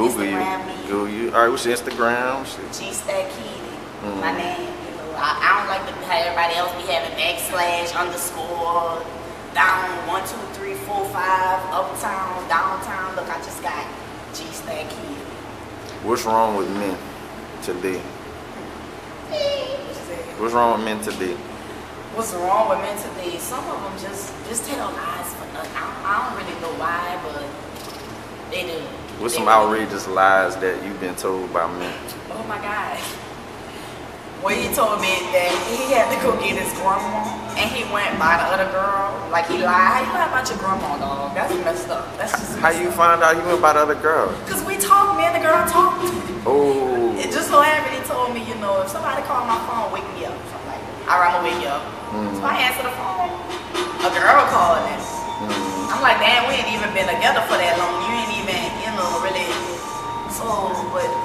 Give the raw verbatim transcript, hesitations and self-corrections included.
Google you. Instagram me. Google you. All right, what's your Instagram? G Stack Keely. Mm. My name. You know, I, I don't like to have everybody else be having backslash, underscore, down, one, two, three, four, five, uptown, downtown. Look, I just got G Stack Keely. What's wrong with men today? What's wrong with men today? What's wrong with men today? Some of them just just tell lies for nothing. I don't, I don't really know why, but they do. What's they some do. outrageous lies that you've been told by men? Oh my God. Well, he told me that he had to go get his grandma, and he went by the other girl. Like, he lied. How you lie about your grandma, dog? That's messed up. That's just messed How you up. find out he went by the other girl? Because we talked, me and the girl talked. Oh. It just so happened he told me, you know, if somebody called my phone, wake me up. So I'm like, all right, I'm going to wake you up. Mm. So I answer the phone. A girl calling us. Mm. I'm like, damn, we ain't even been together for that long. You ain't even, you know, really. So, but